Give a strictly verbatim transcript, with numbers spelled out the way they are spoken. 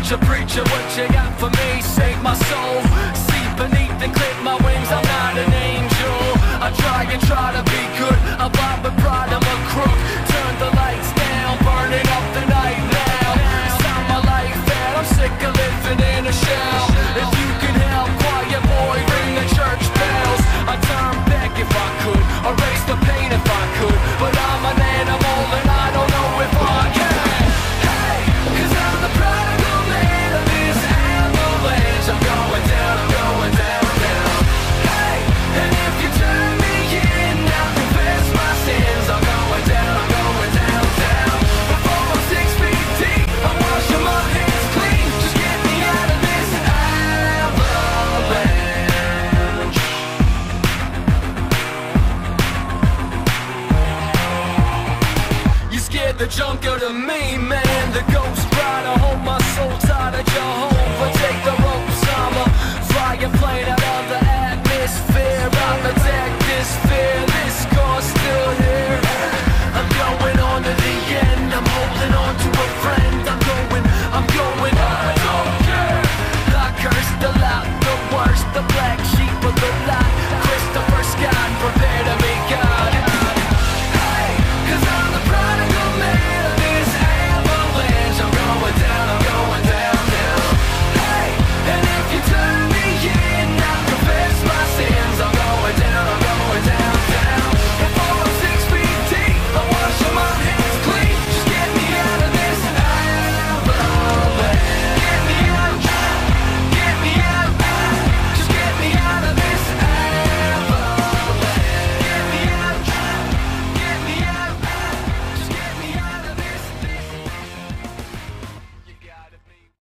Preacher, preacher, what you got for me? Save my soul. See beneath and clip my wings, I'm not an angel. I try and try to be good, I blind but pride, I'm a crook. Turn the lights down, burn it up.